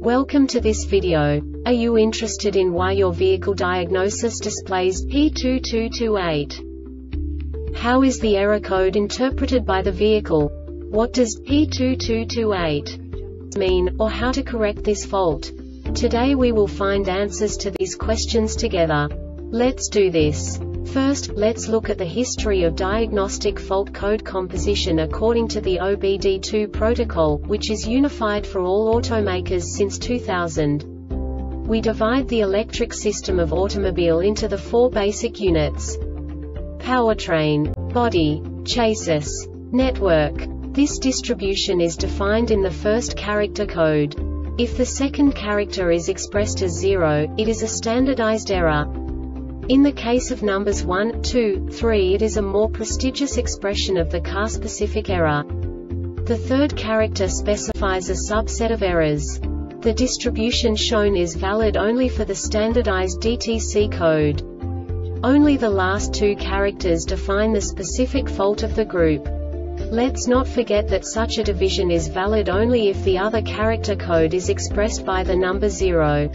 Welcome to this video. Are you interested in why your vehicle diagnosis displays P2228? How is the error code interpreted by the vehicle? What does P2228 mean, or how to correct this fault? Today we will find answers to these questions together. Let's do this. First, let's look at the history of diagnostic fault code composition according to the OBD2 protocol, which is unified for all automakers since 2000. We divide the electric system of automobile into the four basic units: powertrain, body, chassis, network. This distribution is defined in the first character code. If the second character is expressed as 0, it is a standardized error. In the case of numbers 1, 2, 3, it is a more prestigious expression of the car-specific error. The third character specifies a subset of errors. The distribution shown is valid only for the standardized DTC code. Only the last two characters define the specific fault of the group. Let's not forget that such a division is valid only if the other character code is expressed by the number 0.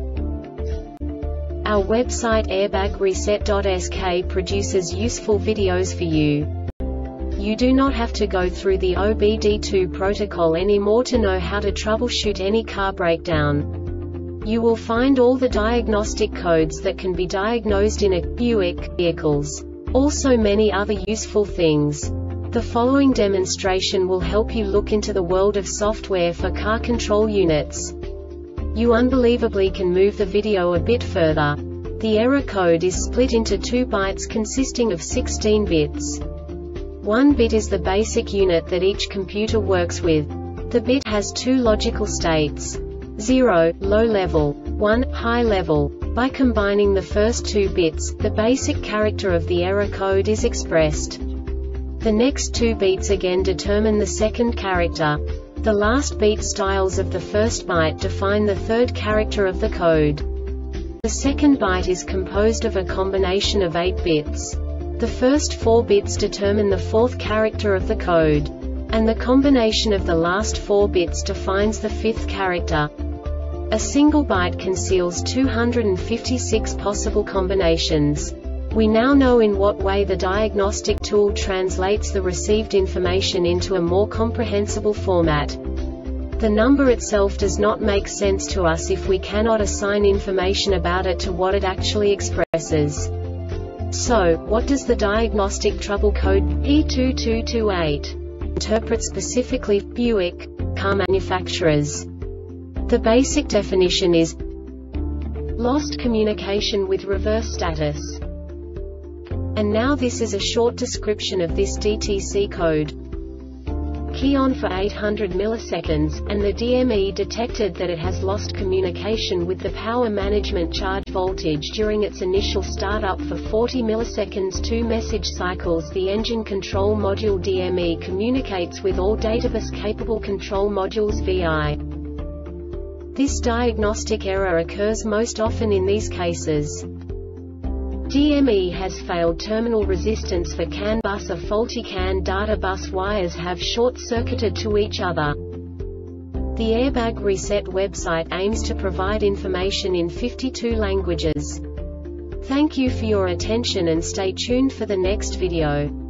Our website airbagreset.sk produces useful videos for you. You do not have to go through the OBD2 protocol anymore to know how to troubleshoot any car breakdown. You will find all the diagnostic codes that can be diagnosed in a Buick vehicles. Also many other useful things. The following demonstration will help you look into the world of software for car control units. You unbelievably can move the video a bit further. The error code is split into 2 bytes consisting of 16 bits. 1 bit is the basic unit that each computer works with. The bit has 2 logical states: 0, low level, 1, high level. By combining the first 2 bits, the basic character of the error code is expressed. The next 2 beats again determine the second character. The last beat styles of the first byte define the third character of the code. The second byte is composed of a combination of 8 bits. The first 4 bits determine the fourth character of the code. And the combination of the last 4 bits defines the fifth character. A single byte conceals 256 possible combinations. We now know in what way the diagnostic tool translates the received information into a more comprehensible format. The number itself does not make sense to us if we cannot assign information about it to what it actually expresses. So, what does the diagnostic trouble code P2228 interpret specifically for Buick car manufacturers? The basic definition is lost communication with reverse status. And now this is a short description of this DTC code. Key on for 800 milliseconds, and the DME detected that it has lost communication with the power management charge voltage during its initial startup for 40 milliseconds. 2 message cycles. The engine control module DME communicates with all databus-capable control modules VI. This diagnostic error occurs most often in these cases: DME has failed terminal resistance for CAN bus, or faulty CAN data bus wires have short-circuited to each other. The Airbag Reset website aims to provide information in 52 languages. Thank you for your attention and stay tuned for the next video.